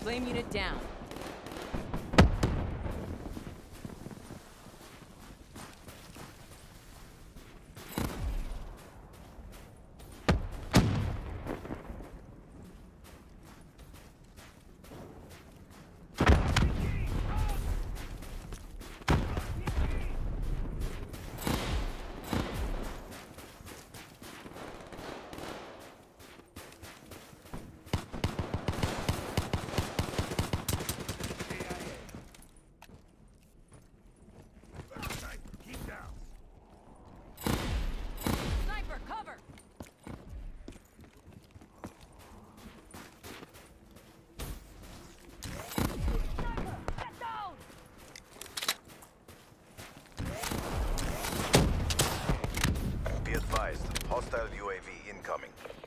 Flame unit down. Hostile UAV incoming.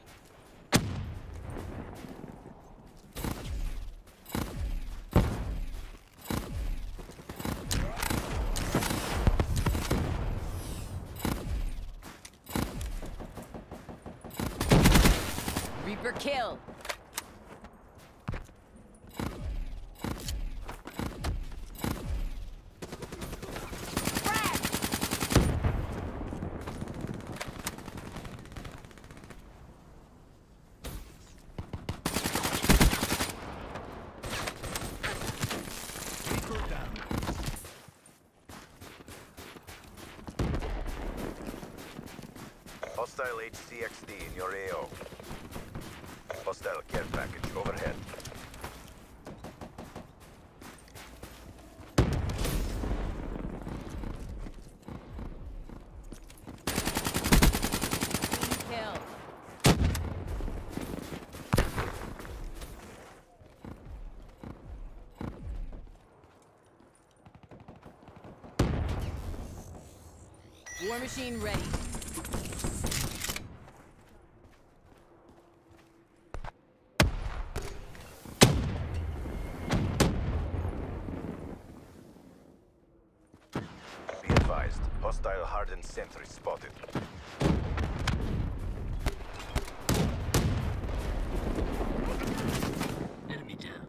Reaper kill. Hostile HCXD in your AO. Hostile care package overhead. Kill. War machine ready. Hostile hardened sentry spotted. Enemy down.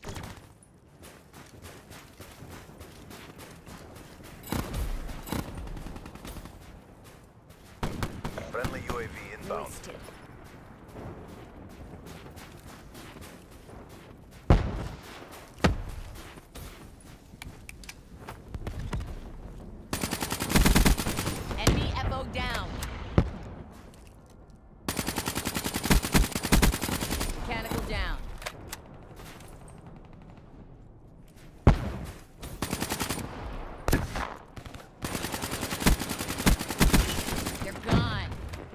Friendly UAV inbound. Wasted. Down. Mechanical down. They're gone.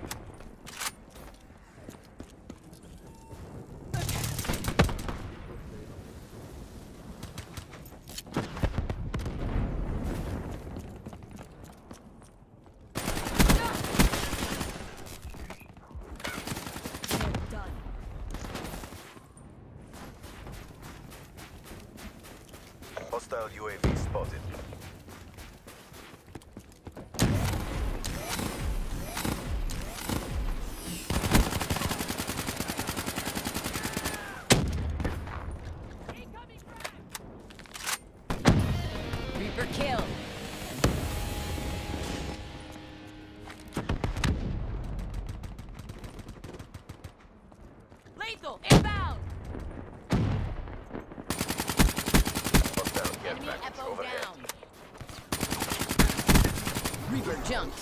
Hostile UAV spotted. Reaper kill. Lethal inbound. Enemy FO down. Reaper jumped.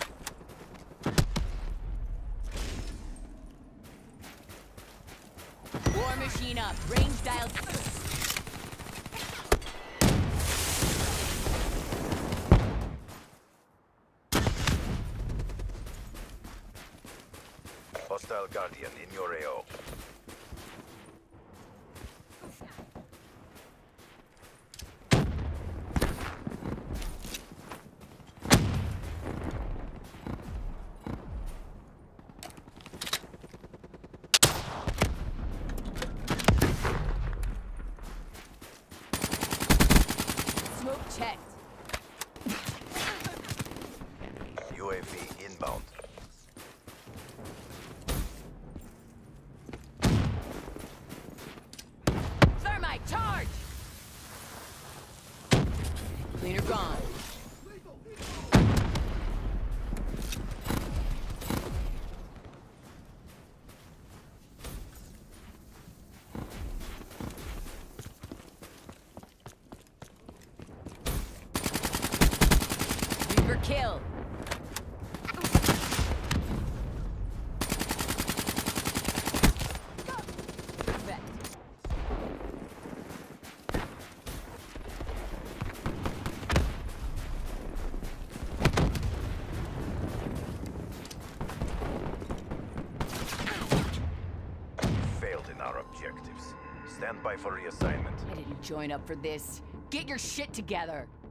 War machine up. Range dialed. Hostile Guardian in your AO. Smoke checked. UAV inbound. Stand by for reassignment. I didn't join up for this. Get your shit together.